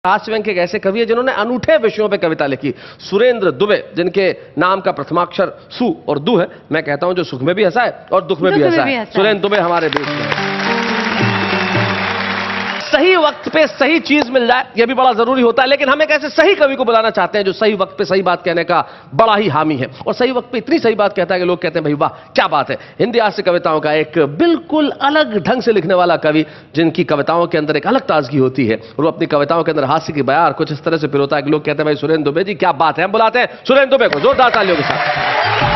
हास्यव्यंग के एक ऐसे कवि है जिन्होंने अनूठे विषयों पे कविता लिखी। सुरेंद्र दुबे, जिनके नाम का प्रथमाक्षर सु और दु है। मैं कहता हूं जो सुख में भी हंसा है और दुख में भी हंसा है। सुरेंद्र दुबे हमारे बीच में। सही वक्त पे सही चीज मिल जाए यह भी बड़ा जरूरी होता है, लेकिन हम एक ऐसे सही कवि को बुलाना चाहते हैं जो सही वक्त पे सही बात कहने का बड़ा ही हामी है और सही वक्त पे इतनी सही बात कहता है कि लोग कहते हैं भाई वाह क्या बात है। हिंदी हास्य कविताओं का एक बिल्कुल अलग ढंग से लिखने वाला कवि, जिनकी कविताओं के अंदर एक अलग ताजगी होती है और वो अपनी कविताओं के अंदर हास्य की बयार कुछ इस तरह से पिरोता है कि लोग कहते हैं भाई सुरेंद्र दुबे जी क्या बात है। हम बुलाते हैं सुरेंद्र दुबे को जोरदार तालियों के साथ।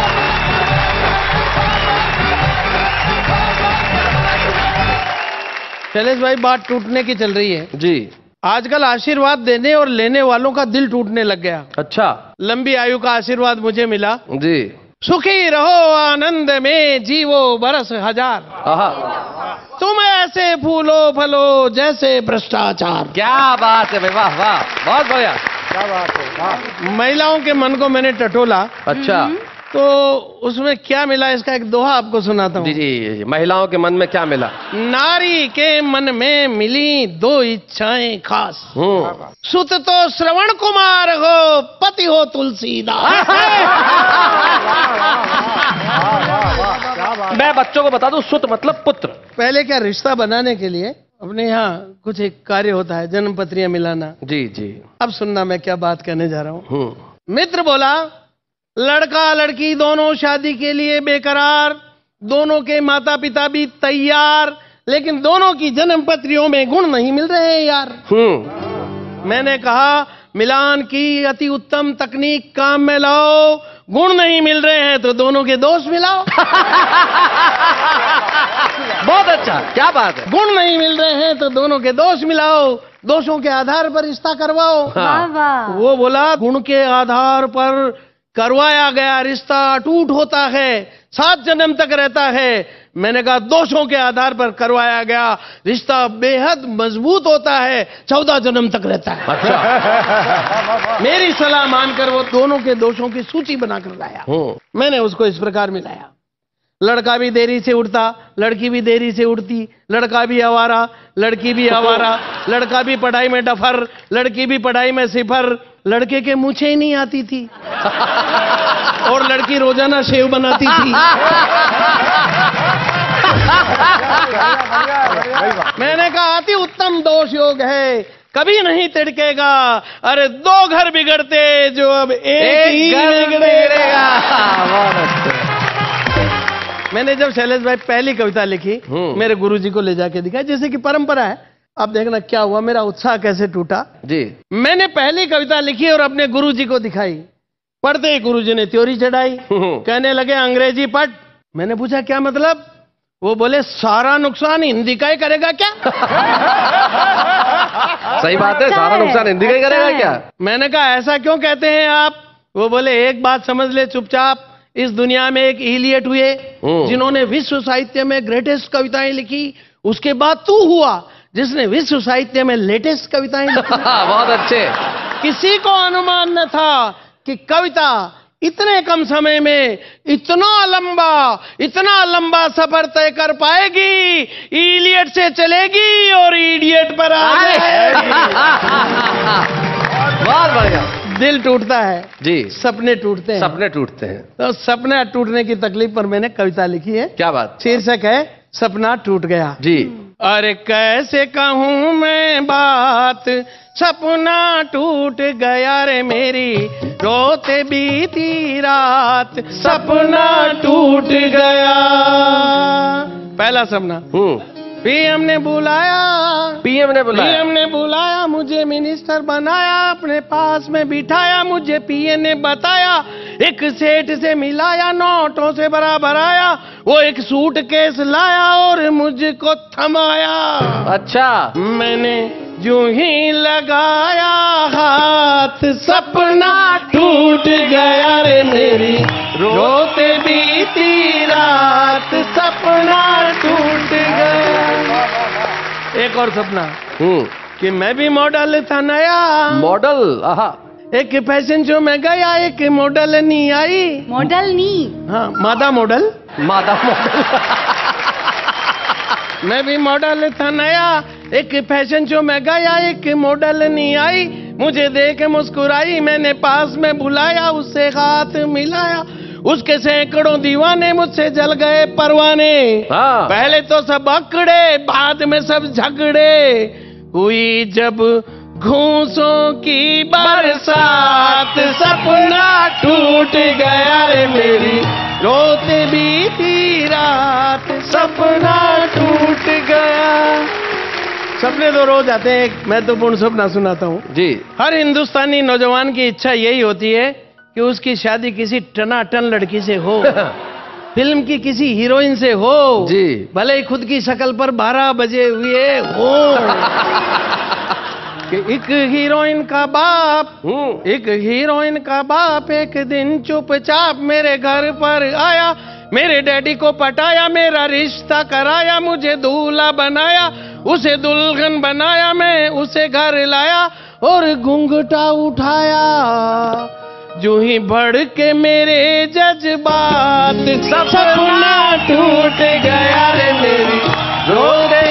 शैलेश भाई, बात टूटने की चल रही है जी। आजकल आशीर्वाद देने और लेने वालों का दिल टूटने लग गया। अच्छा। लंबी आयु का आशीर्वाद मुझे मिला जी। सुखी रहो आनंद में जीवो बरस हजार, तुम ऐसे फूलो फलो जैसे भ्रष्टाचार। क्या बात है भाई, वाह वाह, बहुत बढ़िया, क्या बात है। महिलाओं के मन को मैंने टटोला। अच्छा, तो उसमें क्या मिला इसका एक दोहा आपको सुनाता हूँ। जी जी। महिलाओं के मन में क्या मिला? नारी के मन में मिली दो इच्छाएं खास, सुत तो श्रवण कुमार हो, पति हो तुलसीदास। मैं बच्चों को बता दूं, सुत मतलब पुत्र। पहले क्या रिश्ता बनाने के लिए अपने यहाँ कुछ एक कार्य होता है, जन्म पत्रियां मिलाना। जी जी। अब सुनना मैं क्या बात कहने जा रहा हूँ। मित्र बोला लड़का लड़की दोनों शादी के लिए बेकरार, दोनों के माता पिता भी तैयार, लेकिन दोनों की जन्म पत्रियों में गुण नहीं मिल रहे हैं यार। मैंने कहा मिलान की अति उत्तम तकनीक काम में लाओ, गुण नहीं मिल रहे हैं तो दोनों के दोष मिलाओ। बहुत अच्छा, क्या बात है। गुण नहीं मिल रहे हैं तो दोनों के दोष मिलाओ, दोषों के आधार पर रिश्ता करवाओ। वो बोला गुण के आधार पर करवाया गया रिश्ता अटूट होता है, 7 जन्म तक रहता है। मैंने कहा दोषों के आधार पर करवाया गया रिश्ता बेहद मजबूत होता है, 14 जन्म तक रहता है। अच्छा। मेरी सलाह मानकर वो दोनों के दोषों की सूची बनाकर लाया। मैंने उसको इस प्रकार मिलाया। लड़का भी देरी से उठता, लड़की भी देरी से उठती, लड़का भी आवारा, लड़की भी आवारा, लड़का भी पढ़ाई में डफर, लड़की भी पढ़ाई में सिफर, लड़के के मूछें ही नहीं आती थी और लड़की रोजाना शेव बनाती थी। मैंने कहा अति उत्तम दोष योग है, कभी नहीं तिड़केगा। अरे 2 घर बिगड़ते जो अब एक ही बिगड़ेगा। मैंने जब शैलेश भाई पहली कविता लिखी, मेरे गुरुजी को ले जाके दिखाई, जैसे कि परंपरा है। अब देखना क्या हुआ, मेरा उत्साह कैसे टूटा जी। मैंने पहली कविता लिखी और अपने गुरुजी को दिखाई। पढ़ते ही गुरुजी ने त्योरी चढ़ाई, कहने लगे अंग्रेजी पढ़। मैंने पूछा क्या मतलब? वो बोले सारा नुकसान हिंदी का ही करेगा क्या? सही बात है, सारा नुकसान हिंदी का ही करेगा क्या? मैंने कहा ऐसा क्यों कहते हैं आप? वो बोले एक बात समझ ले चुपचाप, इस दुनिया में एक इलियट हुए जिन्होंने विश्व साहित्य में ग्रेटेस्ट कविताएं लिखी, उसके बाद तू हुआ जिसने विश्व साहित्य में लेटेस्ट कविताएं लिखी। बहुत अच्छे। किसी को अनुमान न था कि कविता इतने कम समय में इतना लंबा सफर तय कर पाएगी, इलियट से चलेगी और इडियट पर आ जाएगी। बहुत बढ़िया। दिल टूटता है जी, सपने टूटते हैं। सपने टूटते हैं। तो सपने टूटने की तकलीफ पर मैंने कविता लिखी है। क्या बात? शीर्षक है सपना टूट गया। जी। अरे कैसे कहूँ मैं बात, सपना टूट गया रे मेरी, रोते बीती रात, सपना टूट गया। पहला सपना। पीएम ने बुलाया मुझे, मिनिस्टर बनाया, अपने पास में बिठाया, मुझे पीएम ने बताया, एक सेठ से मिलाया, नोटों से बराबर आया, वो एक सूटकेस लाया और मुझको थमाया। अच्छा। मैंने यूं ही लगाया हाथ, सपना टूट गया रे मेरी, रोते बीती रात, सपना टूट गया। एक और सपना कि मैं भी मॉडल था नया। मॉडल? आहा। एक फैशन शो में गया, एक मॉडल नहीं आई। मॉडल नहीं? हाँ, मादा मॉडल। मादा मॉडल। मैं भी मॉडल था नया, एक फैशन शो में गया, एक मॉडल नहीं आई, मुझे देख मुस्कुराई, मैंने पास में बुलाया, उससे हाथ मिलाया, उसके सैकड़ों दीवाने मुझसे जल गए परवाने। पहले तो सब अकड़े, बाद में सब झगड़े, हुई जब घूंसों की बरसात, सपना टूट गया रे मेरी, रोते बीती रात, सपना टूट गया। सपने तो रोज आते हैं, एक महत्वपूर्ण सपना सुनाता हूँ जी। हर हिंदुस्तानी नौजवान की इच्छा यही होती है कि उसकी शादी किसी टनाटन लड़की से हो, फिल्म की किसी हीरोइन से हो जी, भले ही खुद की शक्ल पर 12 बजे हुए हो। कि एक हीरोइन का बाप एक दिन चुपचाप मेरे घर पर आया, मेरे डैडी को पटाया, मेरा रिश्ता कराया, मुझे दूल्हा बनाया, उसे दुल्हन बनाया, मैं उसे घर लाया और घूंघटा उठाया, जो ही बढ़ के मेरे जज्बात, सपना टूट गया रे मेरी, रोते